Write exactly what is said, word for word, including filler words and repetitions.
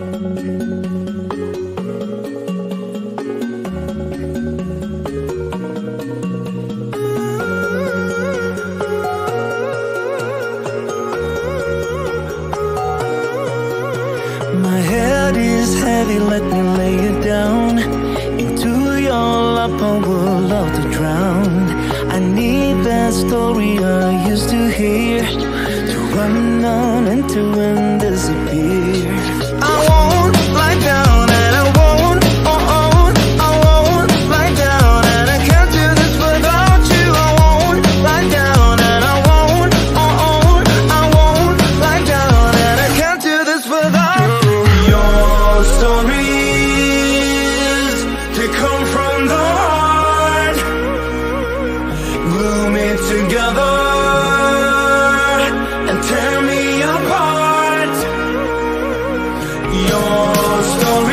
My head is heavy, let me lay it down. Into your lap I would love to drown. I need that story I used to hear, to run on and to end disappear. I won't lie down and I won't, oh oh, I won't lie down and I can't do this without you. I won't lie down and I won't, oh oh, I won't lie down and I can't do this without you. Your stories, they come from the heart, glue me together and tear me apart. Your story